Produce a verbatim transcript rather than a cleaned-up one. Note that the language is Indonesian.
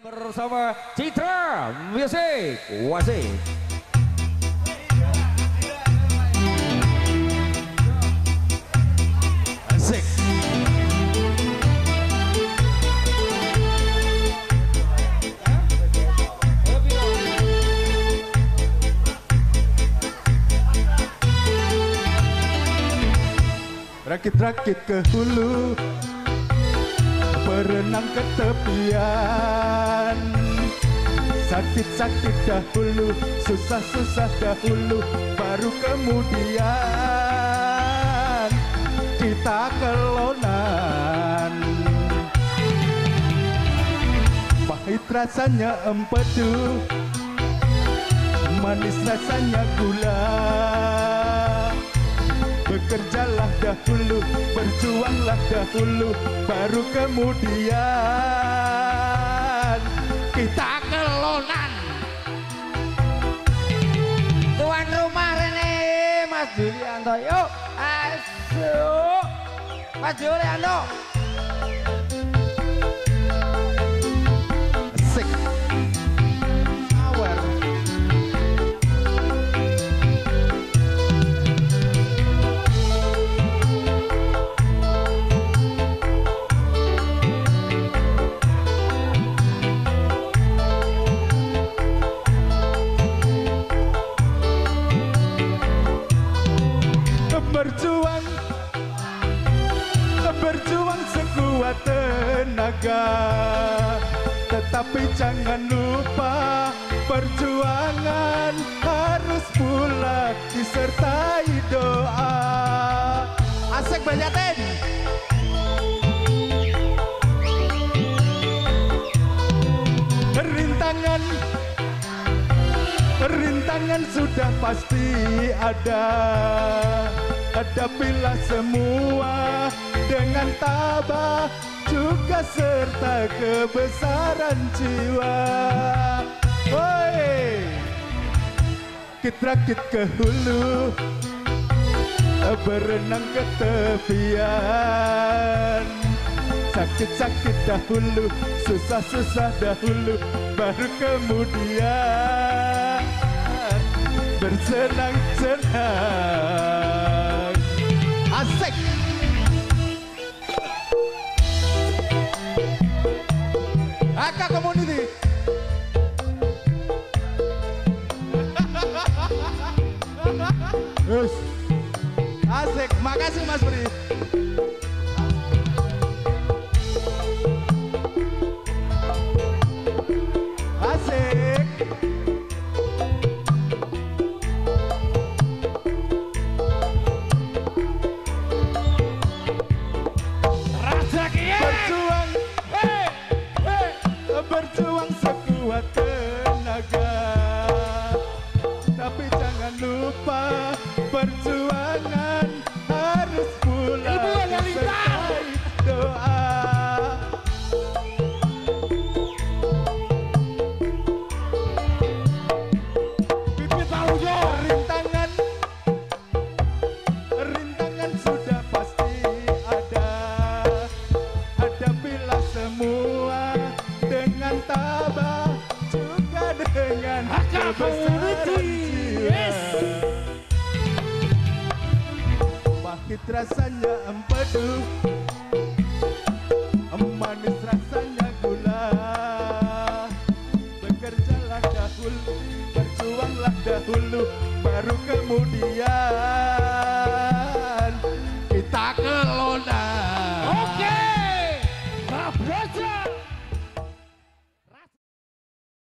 bersama Citra Music Wasik. Asik. Rakit-rakit ke hulu, berenang ke tepian. Sakit-sakit dahulu, susah-susah dahulu, baru kemudian kita kelonan. Pahit rasanya empedu, manis rasanya gula. Bekerjalah dahulu, berjuanglah dahulu, baru kemudian kita kelonan. Tuan rumah Rene, Mas Julianto, yuk, asyuk, Mas Julianto. Asik. Awar. Berjuang, berjuang sekuat tenaga, tetapi jangan lupa perjuangan harus pula disertai doa. Asik banyatin. Rintangan, rintangan sudah pasti ada. Hadapilah semua dengan tabah, juga serta kebesaran jiwa. Woi, rakit-rakit ke hulu, berenang ke tepian. Sakit-sakit dahulu, susah-susah dahulu, baru kemudian bersenang-senang. Asik. Aka Community. Yes. Asik, makasih Mas Bri. Asik. Berjuang, hey, hey, berjuang sekuat tenaga, tapi jangan lupa perjuangan harus pula disertai doa. Pipit tahu yo. Rintangan, rintangan sudah pasti ada. Hadapilah semua dengan tabah, juga dengan kebesaran jiwa. Pahit rasanya empedu, manis rasanya gula. Bekerjalah dahulu, berjuanglah dahulu, baru kemudian